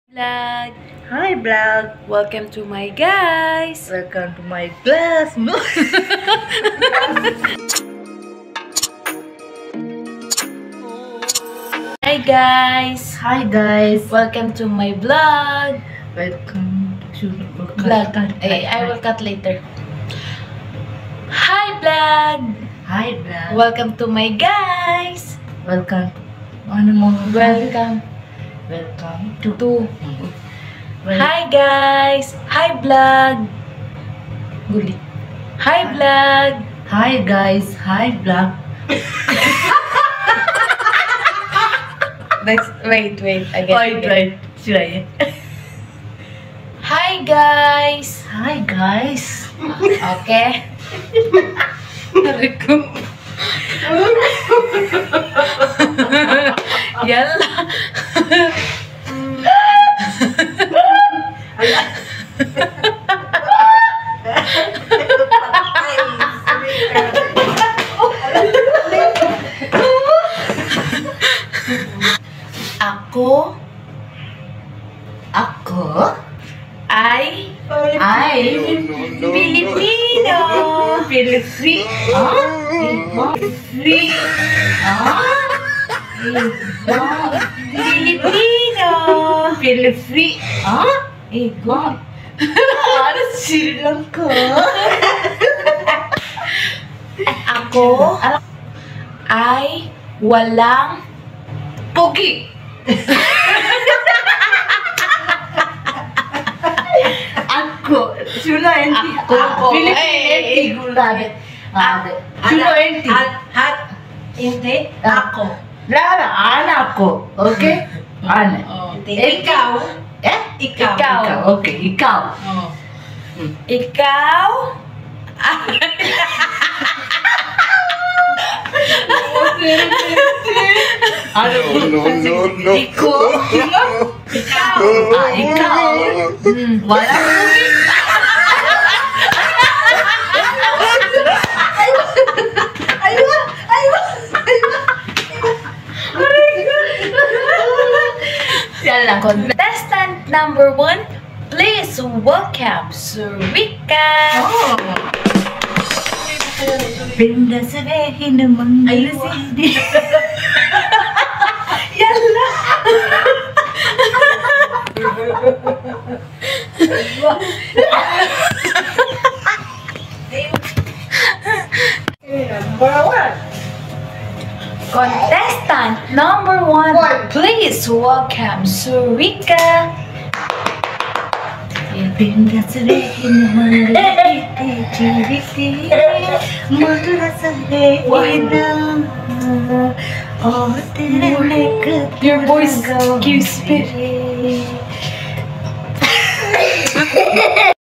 Vlog. Hi vlog. Welcome to my guys. Welcome to my class. No. Hi guys. Hi guys. Welcome to my vlog. Welcome to Vlog. I will cut later. Hi vlog. Hi vlog. Welcome to my guys. Welcome. Ano mo? Welcome Welcome to. Hi guys. Hi vlog. Guli. Hi vlog. Hi guys. Hi vlog. Wait. Again. Right. Sure. Hi guys. Hi guys. Okay. Rico. Yalla. Ako ay Pilipino. Filipino. Ego. Ano silang ko? Ako ay walang Pogi. Ako. Sula enti. Ako. Filipino enti gulade. Sula enti. Hindi. Ako. Lara, anak ko. Okay? Anak. Ikaw. Ikaw. Okay, ikaw. Ikaw. Ano? No. Ikaw. Ikaw. Wala pogi. Contestant number 1, please welcome Surika. Pindah sabihin naman sini. Yalla. Contestant number 1, please welcome Surika. Pindah sabihin naman mula sabihin oh Your voice keeps spitting.